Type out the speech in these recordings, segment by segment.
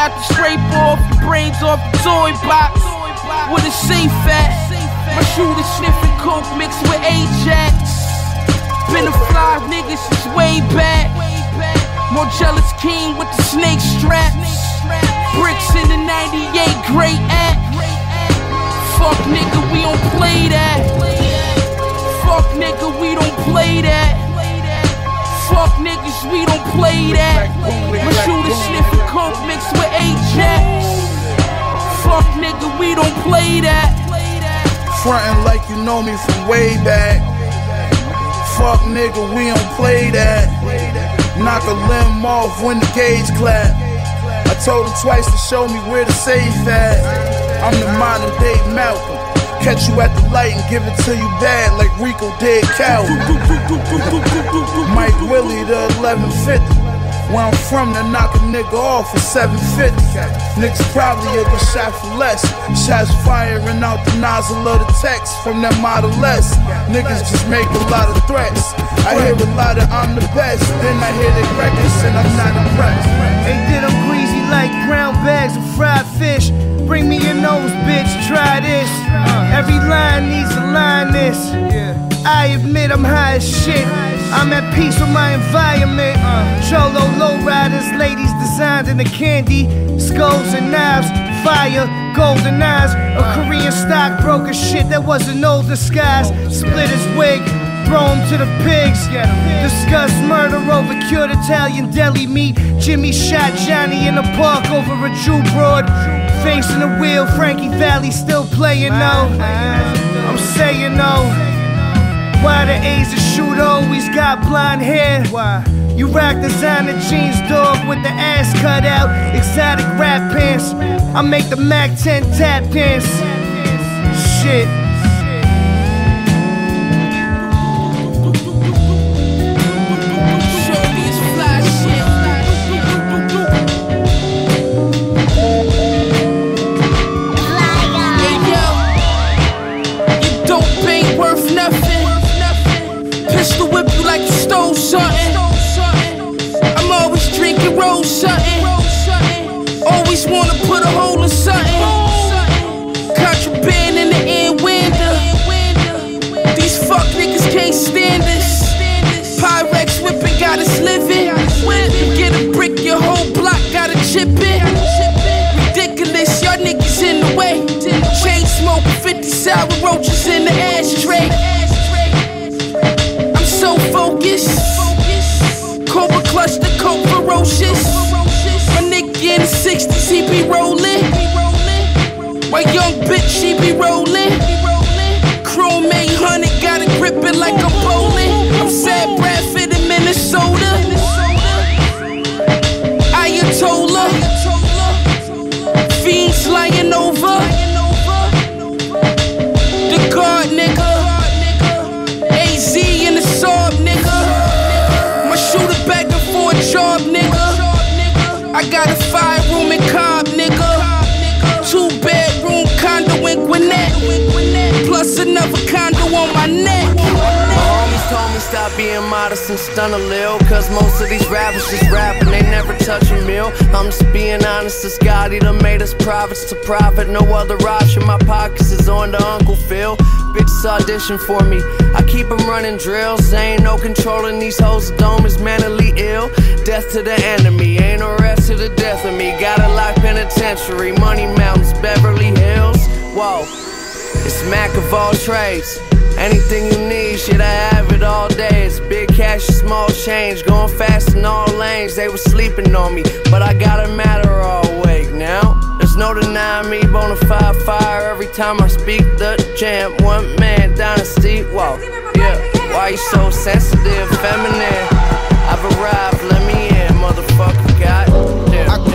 tried to scrape off the brains off the toy box. With a safe at, my shooter sniffing coke mixed with Ajax. Been a fly nigga since way back. More jealous king with the snake straps. Bricks in the 98 great act. Fuck nigga, we don't play that. Fuck nigga, we don't play that. Fuck niggas, we don't play that. My shooter sniffing coke mixed with Ajax. Fuck nigga, we don't play that. Frontin' like you know me from way back. Fuck nigga, we don't play that. Knock a limb off when the gauge clap. I told him twice to show me where the safe at. I'm the modern day Malcolm. Catch you at the light and give it to you bad like Rico did Calvin. Mike Willie the 1150. Where I'm from, they knock a nigga off for 750. Niggas probably will get shot for less. Shots firing out the nozzle of the text from that Model S. Niggas just make a lot of threats. I hear a lot of I'm the best. Then I hear they records and I'm not impressed. They did them greasy like brown bags of fried fish. Bring me your nose, bitch, try this. Every line needs a line this. I admit I'm high as shit. I'm at peace with my environment. Cholo lowriders, ladies designed in the candy. Skulls and knives, fire, golden eyes. A Korean stockbroker shit that was an old disguise. Split his wig, throw him to the pigs. Discuss murder over cured Italian deli meat. Jimmy shot Johnny in the park over a Jew broad. Facing the wheel, Frankie Valli still playing no. I'm saying no. Why the A's of shoot always got blonde hair? Why? You rock designer jeans, dog, with the ass cut out. Exotic rap pants. I make the Mac 10 tap dance. Shit. Pistol whip you like you stole something. I'm always drinking rose something. Always wanna put a hole in something. Contraband in the innuendo. These fuck niggas can't stand us. Pyrex whipping got us living. You get a brick, your whole block got a chip in. Ridiculous, y'all niggas in the way. Chain smoke, 50 sour roaches in the ashtray. So focused, Cobra clutch the coke ferocious. My nigga in the 60s, he be rolling. My young bitch, she be rolling. Chrome 800, got it gripping like I'm bowling. I'm Sad Bradford in Minnesota. Ayatollah, fiends lying over. The guard nigga. AZ in the Saab, nigga. My shooter begging for a job, nigga. I got a 5-room in Cobb, nigga. 2-bedroom condo in Gwinnett. Plus another condo on my neck. Homies told me stop being modest and stun a lil. Cause most of these rappers just rapping, they never touch a meal. I'm just being honest, this God, he done made us prophets to profit. No other option, my pockets is on to Uncle Phil. Bitches audition for me, I keep them running drills. Ain't no controlling these hoes, the dome is mentally ill. Death to the enemy, ain't no rest to the death of me. Got a lock penitentiary, Money Mountains, Beverly Hills. Whoa, it's Mac of all trades. Anything you need, shit, I have it all day. It's big cash and small change, going fast in all lanes. They was sleeping on me, but I got a matter all awake now. There's no denying me, bonafide fire every time I speak the jam. One man dynasty, whoa, yeah. Why you so sensitive, feminine? I've arrived, let me in, motherfucker, God damn.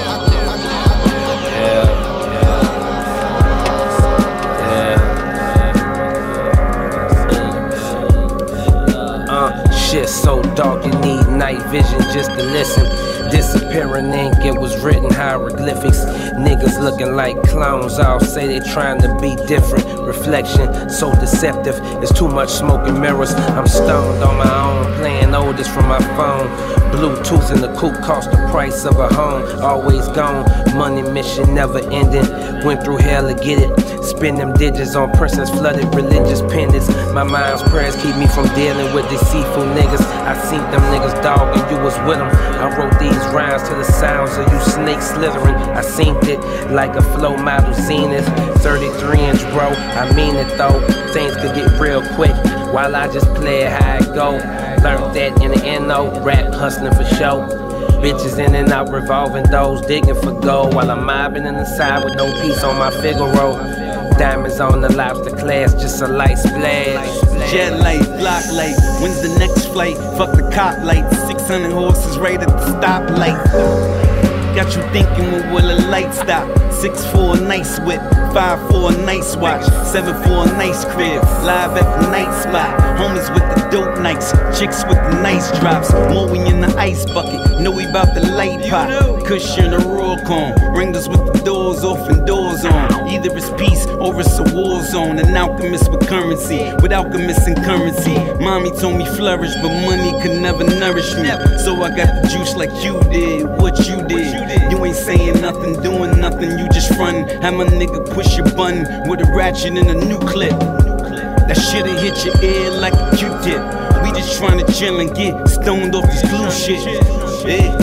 Shit so dark you need night vision just to listen. Disappearing ink, it was written hieroglyphics. Niggas looking like clowns, I'll say they trying to be different. Reflection so deceptive, it's too much smoke and mirrors. I'm stoned on my own, playing know this from my phone. Bluetooth in the coupe cost the price of a home. Always gone, money mission never ending. Went through hell to get it. Spend them digits on persons flooded religious pendants. My mind's prayers keep me from dealing with deceitful niggas. I seen them niggas, dog, and you was with them. I wrote these rhymes to the sounds of you snakes slithering. I synced it like a flow model Zenith. 33-inch, bro, I mean it though. Things could get real quick while I just play it how it go. Learned that in the NO, rap hustling for show. Bitches in and out revolving doors, digging for gold while I'm mobbing in the side with no piece on my Figaro. Diamonds on the lobster class, just a light splash. Jet light, block light, when's the next flight? Fuck the cop light, 600 horses right at the stoplight. Got you thinking, when will the light stop? 6'4" nice whip, 5'4" nice watch, 7'4" nice crib, live at the night spot. Homies with the dope nights, chicks with the nice drops. Moe in the ice bucket, know we bout the light pop. Cushion a roll cone, ringers with the doors off and doors on. Either it's peace or it's a war zone. An alchemist with currency, with alchemists and currency. Mommy told me flourish, but money could never nourish me. So I got the juice like you did, what you did. You ain't saying nothing, doing nothing, you just frontin'. Have my nigga push your button with a ratchet and a new clip. That shit'll hit your ear like a Q-tip. We just tryna chill and get stoned off this glue shit. Yeah.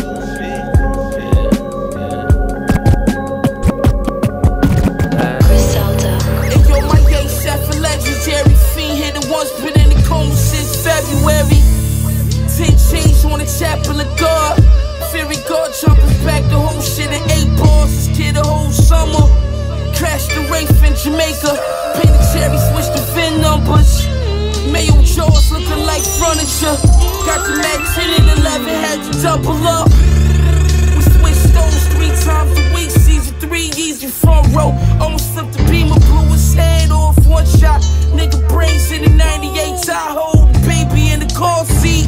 Chapel of God, Fury God jumping back the whole shit in 8 balls. This kid the whole summer. Crashed the Wraith in Jamaica. Painted cherry, switched the VIN numbers. Mayo jaws looking like furniture. Got the Mac 10 and 11, had to double up. We switched stones 3 times a week. Season 3, easy front row. Almost flipped the beamer, blew his head off 1 shot. Nigga brains in the 98 Tahoe. Baby in the car seat.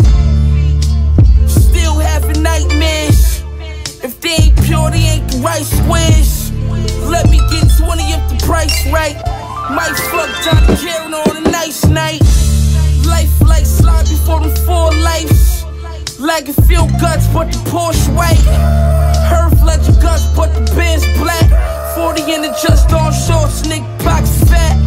Having nightmares. If they ain't pure, they ain't the right squares. Let me get 20 if the price right. Might fuck Johnny Karen on a nice night. Life like slide before them 4 lives. Like it feel guts, but the Porsche white. Herb let your guts, but the Benz black. 40 in the just on shorts, Nick box fat.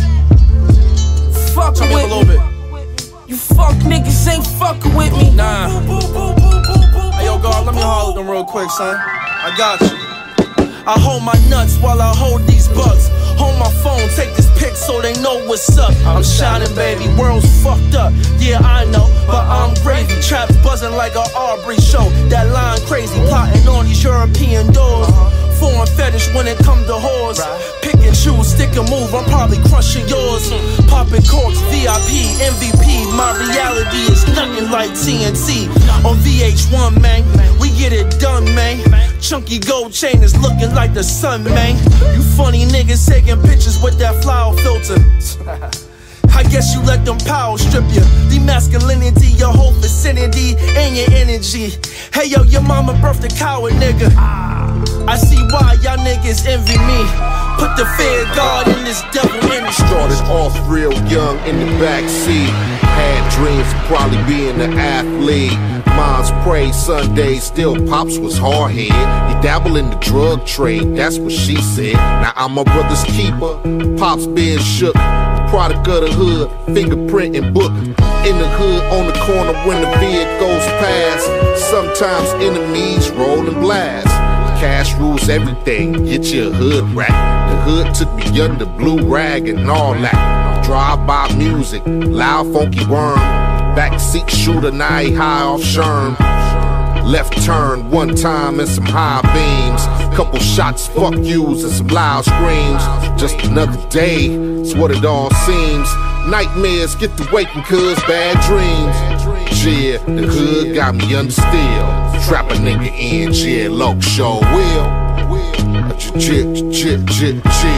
Fuck with me. You fuck niggas ain't fucking with me. Nah. Hey, yo, God, let me holler them real quick, son. I got you. I hold my nuts while I hold these bucks. Hold my phone, take this pic so they know what's up. I'm shining, baby, world's fucked up. Yeah, I know, but I'm gravy. Traps buzzing like a Aubrey show. That line crazy, plotting on these European doors. Foreign fetish when it come to whores. Pick and choose, stick and move, I'm probably crushing yours. Popping corks, VIP, MVP. My reality is nothing like TNT. On VH1, man, we get it done, man. Chunky gold chain is looking like the sun, man. You funny niggas taking pictures with that flower filter. I guess you let them power strip you. The masculinity, your whole vicinity, and your energy. Hey yo, your mama birthed a coward nigga. I see why y'all niggas envy me. Put the fear of God in this devil industry. Started off real young in the backseat. Had dreams of probably being an athlete. Moms prayed Sundays, still Pops was hard-headed. He dabbled in the drug trade, that's what she said. Now I'm my brother's keeper, Pops being shook. Product of the hood, fingerprint and book. In the hood, on the corner when the vehicles pass. Sometimes enemies roll and blast. Cash rules everything, get you a hood rack. The hood took me under blue rag and all that. Drive-by music, loud funky worm. Backseat shooter, now he high off Sherm. Left turn one time and some high beams. Couple shots, fuck yous and some loud screams. Just another day, it's what it all seems. Nightmares get to waking cuz bad dreams. Yeah, the hood got me under steel. Trap a nigga in jail, low show will. Chill.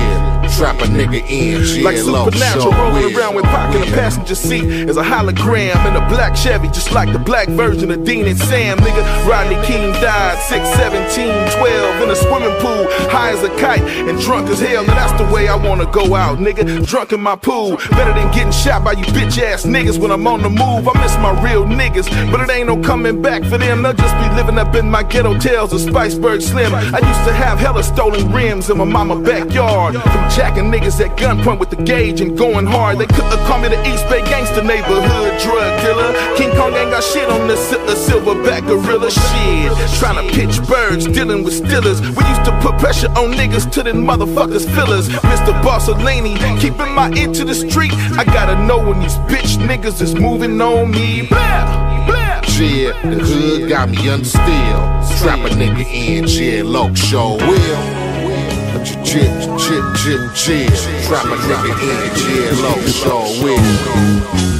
Trap a nigga in, jail, like Supernatural, rolling around with Pac in the passenger seat as a hologram in a black Chevy, just like the black version of Dean and Sam, nigga. Rodney King died 6/17/12 in a swimming pool, high as a kite and drunk as hell. Now that's the way I wanna go out, nigga. Drunk in my pool, better than getting shot by you bitch ass niggas when I'm on the move. I miss my real niggas, but it ain't no coming back for them. They'll just be living up in my ghetto tales of Spiceberg Slim. I used to have hella stolen rims in my mama's backyard, from jacking niggas at gunpoint with the gauge and going hard. They could've called me the East Bay gangster neighborhood drug dealer. King Kong ain't got shit on the silverback gorilla shit. Trying to pitch birds, dealing with stillers. We used to put pressure on niggas till them motherfuckers fillers. Mr. Barcelini, keeping my ear to the street. I gotta know when these bitch niggas is moving on me. Blah, blah. Yeah, the hood got me under steel. Strap a nigga in, jail, low show will. Chip, trap a nigga in, jail, low show will.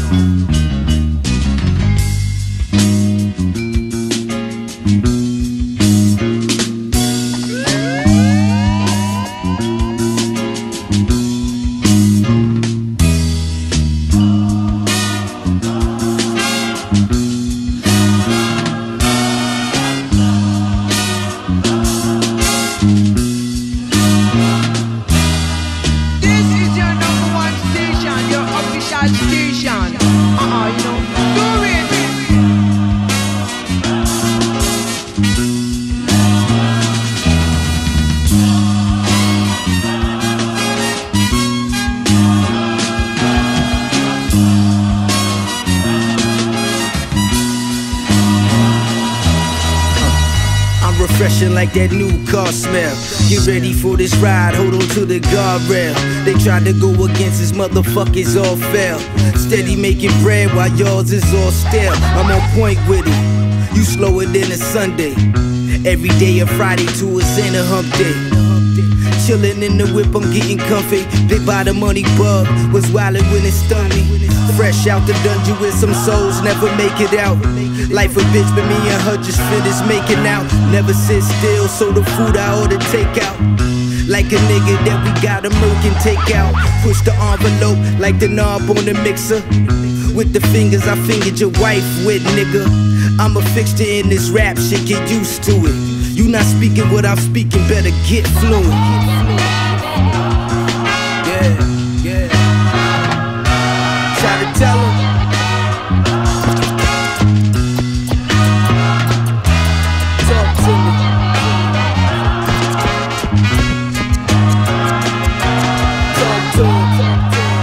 Refreshing like that new car smell. Get ready for this ride, hold on to the guardrail. They tried to go against us, motherfuckers all fell. Steady making bread while yours is all stale. I'm on point with it, you slower than a Sunday. Every day a Friday to a Santa hump day. Chillin' in the whip, I'm getting comfy. Big by the money bug, was wildin' when it stung me. Fresh out the dungeon with some souls, never make it out. Life a bitch, but me and her just finished making out. Never sit still, so the food I order take out. Like a nigga that we got a milk and take out. Push the envelope like the knob on the mixer. With the fingers I fingered your wife with, nigga. I'm a fixture in this rap shit, get used to it. You not speaking what I'm speaking, better get fluent. Yeah. Try to tell him. Talk to me. Talk to him.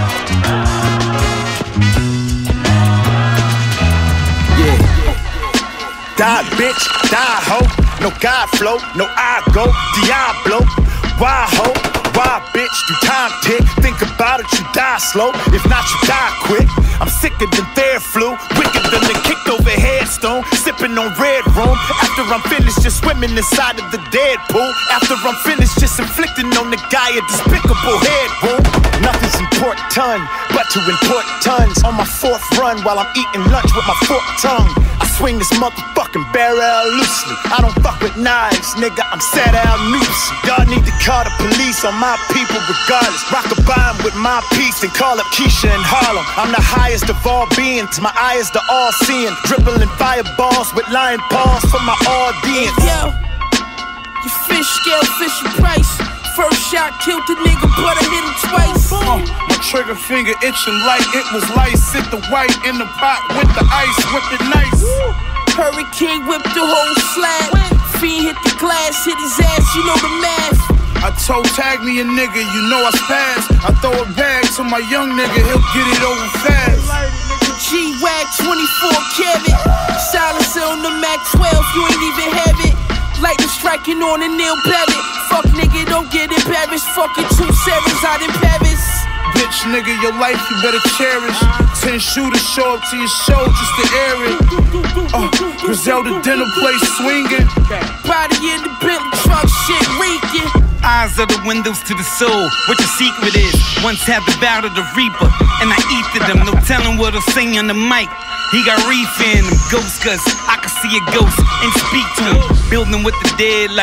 Yeah. Die bitch, die hoe. No God flow, no I go, Diablo. Why ho? Why bitch? Do time tick? Think about it, you die slow. If not, you die quick. I'm sicker than their flu, wicked than the kicked over headstone. Sipping on red room. After I'm finished, just swimming inside of the dead pool. After I'm finished, just inflicting on the guy a despicable head wound. Nothing's important but to import tons. On my fourth run while I'm eating lunch with my forked tongue. I swing this motherfucking barrel loosely. I don't fuck with knives, nigga, I'm set out noose. Y'all need to call the police on my people regardless. Rock a bomb with my piece and call up Keisha in Harlem. I'm the highest of all beings, my eye is the all-seeing. Dribbling fireballs with lion paws for my audience. Yo, you fish scale, fishy price. First shot killed the nigga, but I hit him twice. My trigger finger itching like it was lice. Sit the white in the pot with the ice, whip it nice. Hurricane whipped the whole slab. Fiend hit the glass, hit his ass, you know the math. I told tag me a nigga, you know I spaz. I throw a bag to my young nigga, he'll get it over fast. G-Wag 24 carat. Silencer on the Mac 12, you ain't even have it. Lightning striking on a Neil Barrett. Fuck nigga, don't get embarrassed. Fucking 2 sevens out in Paris. Bitch nigga, your life you better cherish. 10 shooters show up to your show just to air it. Griselda dinner place swinging. Body in the Bentley truck, shit reeking. Eyes are the windows to the soul. What your secret is? Once had the battle the Reaper, and I eated them. No telling what he'll sing on the mic. He got reef in them ghosts, cause I can see a ghost and speak to him. Building with the dead like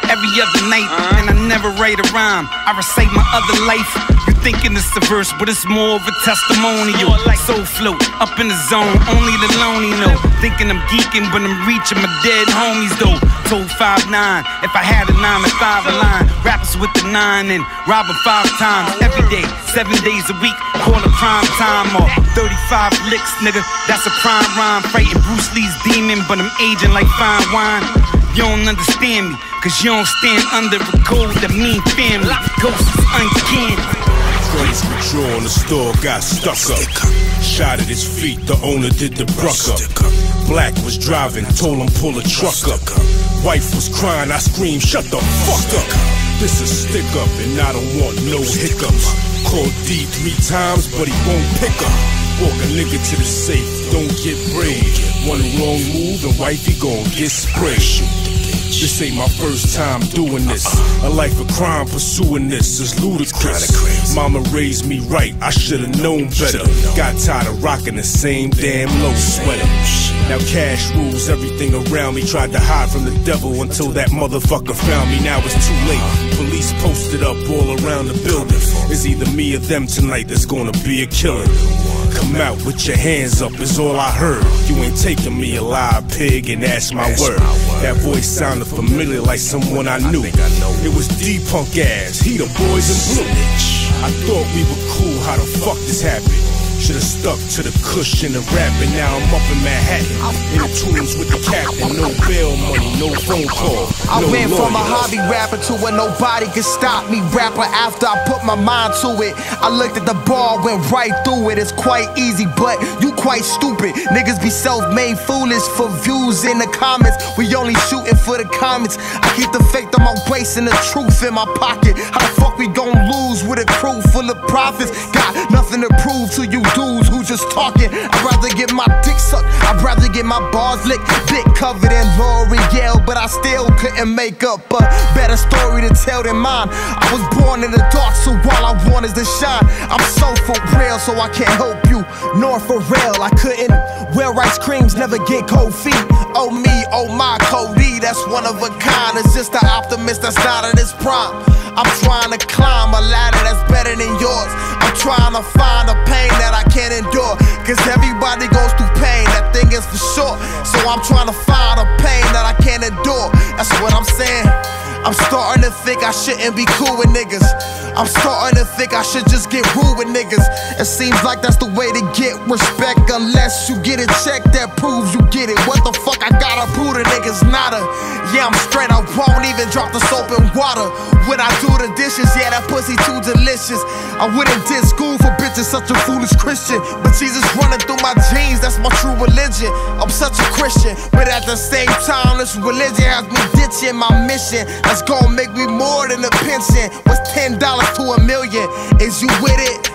every other night, and I never write a rhyme. I recite my other life. You thinking it's a verse, but it's more of a testimonial. Soul float, up in the zone, only the lonely know. Thinking I'm geeking, but I'm reaching my dead homies though. Told 5'9", if I had a 9 to 5 a line. Rappers with the 9 and robbing 5 times every day, 7 days a week. Call it prime time or 35 licks, nigga. That's a prime rhyme. Fighting Bruce Lee's demon, but I'm aging like fine wine. You don't understand me, cause you don't stand under a code that mean family. Ghosts is uncanny. Crazy withdraw in the store, got stuck up. Shot at his feet, the owner did the bruck up. Black was driving, told him pull a truck up. Wife was crying, I screamed, shut the fuck up. This is stick up, and I don't want no hiccups. Called D 3 times, but he won't pick up. Walk a nigga to the safe, don't get brave. One wrong move and wifey gon' get sprayed. This ain't my first time doing this. A life of crime pursuing this is ludicrous. Mama raised me right, I should've known better. Got tired of rocking the same damn low sweater. Now cash rules everything around me. Tried to hide from the devil until that motherfucker found me. Now it's too late. Police posted up all around the building. It's either me or them tonight that's gonna be a killer. Come out with your hands up is all I heard. You ain't taking me alive, pig, and that's my word. That voice sounded familiar like someone I knew. It was D-Punk ass, he the boys in blue. I thought we were cool, how the fuck this happened? Should've stuck to the cushion and rapping. Now I'm up in Manhattan, in the tunes with the captain. No bail money, no phone call. I no went from a lawyers. hobby rapper to a nobody could stop me rapper. After I put my mind to it, I looked at the ball, went right through it. It's quite easy, but you quite stupid. Niggas be self-made foolish for views in the comments. We only shooting for the comments. I keep the faith on my waist and the truth in my pocket. How the fuck we gon' lose with a crew full of prophets? Got nothing to prove to you dudes who just talking. I'd rather get my dick sucked, I'd rather get my bars licked. Dick covered in L'Oreal, but I still couldn't make up a better story to tell than mine. I was born in the dark, so all I want is to shine. I'm so for real, so I can't help you, nor for real. I couldn't wear ice creams, never get cold feet. Oh me, oh my Cody, that's one of a kind. It's just an optimist that's not in his prime. I'm trying to climb a ladder that's better than yours. I'm trying to find a pain that I can't endure. Cause everybody goes through pain, that thing is for sure. So I'm trying to find a pain that I can't endure. That's what I'm saying. I'm starting to think I shouldn't be cool with niggas. I'm starting to think I should just get rude with niggas. It seems like that's the way to get respect. Unless you get a check that proves you get it. What the fuck I gotta prove to niggas? Nada. Yeah, I'm straight, I won't even drop the soap and water when I do the dishes. Yeah, that pussy too delicious. I wouldn't did school for bitches, such a foolish Christian. But Jesus running through my jeans, that's my true religion. I'm such a Christian, but at the same time, this religion has me ditching my mission. That's gonna make me more than a pension. What's $10 to $1 million? Is you with it?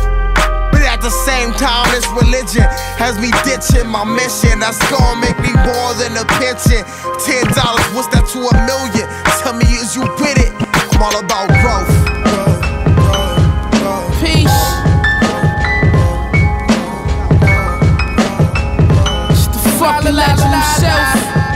But at the same time, this religion has me ditching my mission. That's gonna make me more than a pension. $10, what's that to $1 million? Tell me, is you with it? I'm all about growth. Peace. It's the fucking legend himself.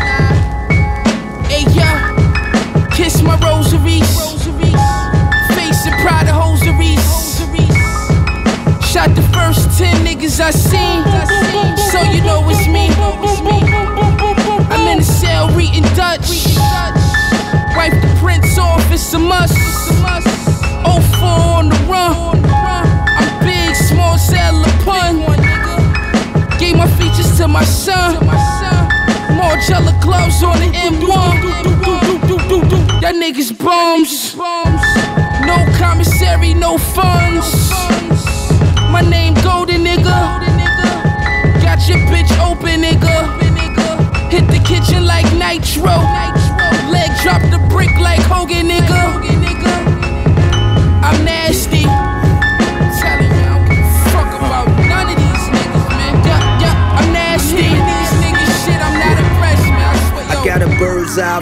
Hey yo, kiss my rosaries. Face and pride of hosaries. Shot the first 10 niggas I seen, so you know it's me. I'm in the cell reading Dutch. Wipe the prints off, it's a must. 04 on the run. I'm big, small, cell, pun. Gave my features to my son. More jello gloves on the M1. Y'all niggas bums. No commissary, no funds. My name Golden, nigga. Got your bitch open, nigga. Hit the kitchen like Nitro. Leg drop the brick like Hogan, nigga. I'm nasty. I'm telling you, I don't give a fuck about none of these niggas, man. Yeah, I'm nasty. These niggas shit, I'm not impressed, man. I got a bird's eye view like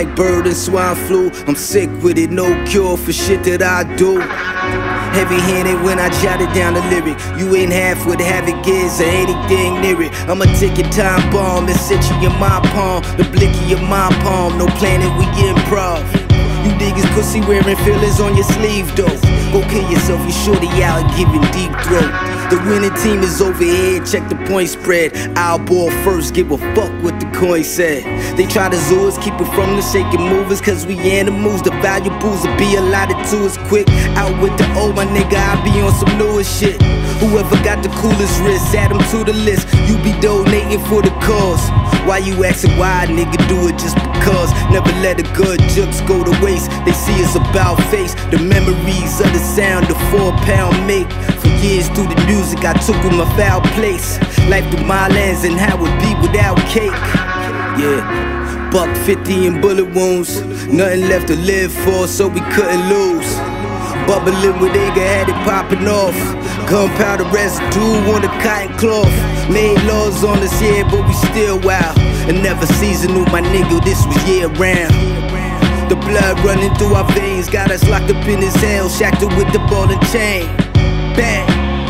like bird and swine flu. I'm sick with it, no cure for shit that I do. Heavy-handed when I jotted down the lyric. You ain't half what havoc is or anything near it. I'ma take a time bomb and set you in my palm, the blicky of my palm. No planet, we improv. You niggas pussy wearing fillers on your sleeve though. Go kill yourself, you shorty out giving deep throat. The winning team is over here, check the point spread. I'll ball first, give a fuck what the coin said. They try to zoo us, keep it from the shaking movers, cause we animals, the valuables will be allotted to us quick. Out with the old, my nigga, I be on some newer shit. Whoever got the coolest wrist, add them to the list. You be donating for the cause. Why you asking why, nigga? Do it just because. Never let a good jokes go to waste. They see us about face, the memories of the sound the 4-pound make. For years through the music I took with my foul place. Life through my lens and how it be without cake. Yeah, $150 in bullet wounds. Nothing left to live for, so we couldn't lose. Bubbling with Igga, had it popping off. Gunpowder residue on the cotton cloth. Made laws on us, yeah, but we still wild. And never seasonal, my nigga, this was year round. The blood running through our veins got us locked up in this hell, shackled with the ball and chain. Bang.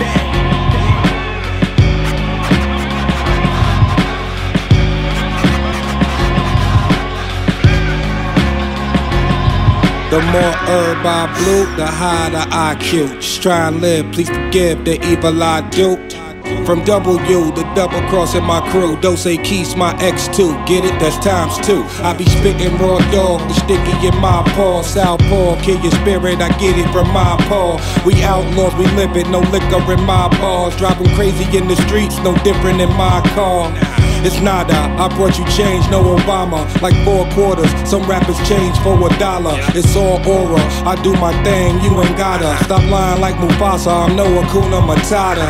The more herb I blew, the higher the IQ. Just try and live, please forgive the evil I do. From W to double crossing my crew. Dose Keys, my X2. Get it? That's ×2. I be spitting raw dog, the sticky in my paw. Southpaw, kill your spirit, I get it from my paw. We outlaws, we live it, no liquor in my bars. Driving crazy in the streets, no different in my car. It's nada, I brought you change, no Obama. Like 4 quarters, some rappers change for $1. It's all aura, I do my thing, you ain't gotta. Stop lying like Mufasa, I'm no Hakuna Matata.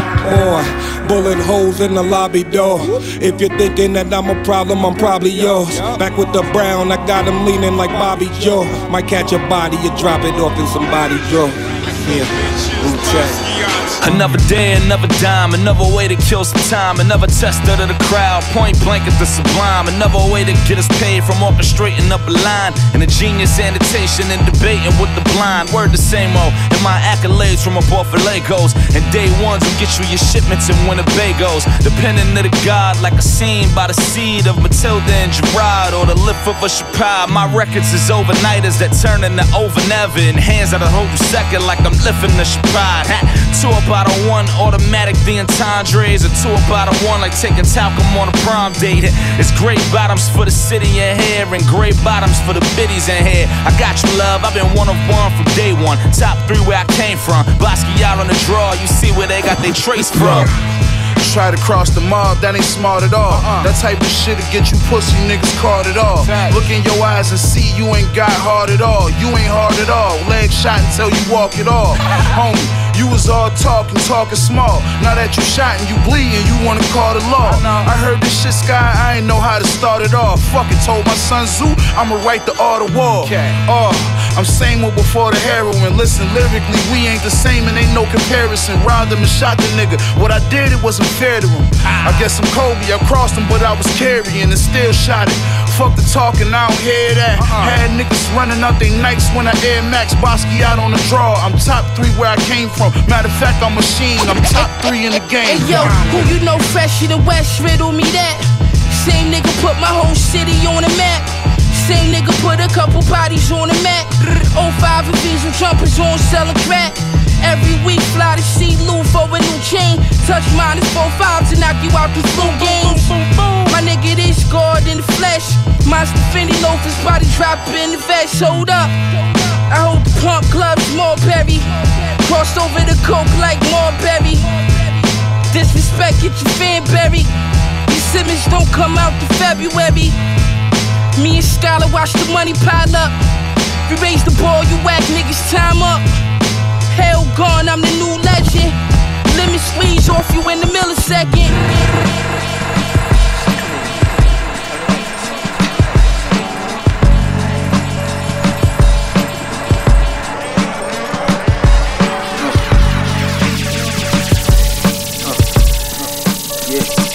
Or bullet holes in the lobby door. If you're thinking that I'm a problem, I'm probably yours. Back with the brown, I got him leaning like Bobby Joe. Might catch a body, you drop it off in somebody's drawer. Yeah, Wu-Tang. Another day, another dime, another way to kill some time, another tester to the crowd, point blank at the sublime, another way to get us paid from orchestrating up a line, and a genius annotation and debating with the blind. Word the same old, and my accolades from above for Legos, and day ones will get you your shipments in Winnebagos. Depending to the God, like a scene by the seed of Matilda and Gerard, or the lift of a Chapard. My records is overnighters that turn into over never, and hands that'll hold you second like I'm lifting the Chapard. Two about a 1 automatic the entendres, or 2 about a 1 like taking talcum on a prom date. It's gray bottoms for the city in here, and gray bottoms for the biddies in here. I got you, love, I've been one of one from day one. Top 3 where I came from, Basquiat on the draw, you see where they got their trace from. Try to cross the mob, that ain't smart at all. That type of shit'll get you pussy niggas caught at all. Look in your eyes and see you ain't got hard at all. You ain't hard at all. Leg shot until you walk it off. Homie, you was all talking small. Now that you shot and you bleeding, you wanna call the law. I heard this shit, Sky, I ain't know how to start it off. Fuck it, told my son Zoo, I'ma write the art of war. I'm same one before the heroin. Listen, lyrically, we ain't the same and ain't no comparison. Robbed him and shot the nigga. What I did, it wasn't fair to him. I guess I'm Kobe, I crossed him, but I was carrying and still shot it. Fuck the talking, I don't hear that. Had niggas running out they nights when I Air Max Basquiat on the draw. I'm top 3 where I came from. Matter of fact, I'm machine, I'm top 3 in the game. Hey yo, who you know fresh in the West, riddle me that. Same nigga put my whole city on the map. Same nigga put a couple bodies on the mat. 05 and Visa jumpers on selling crack. Every week fly to see Lou for a new chain. Touch minus 4 5s and knock you out the flu games. My nigga, this God in the flesh. Monster Fendi loafers, body drop in the vest. Hold up, I hold the pump clubs, Marbury. Crossed over the coke like Marbury. Disrespect, get your fan buried. These Simmons don't come out to February. Me and Scholar watch the money pile up. We raise the ball, you whack niggas, time up. Hell gone, I'm the new legend. Limit squeeze off you in the millisecond. Yeah.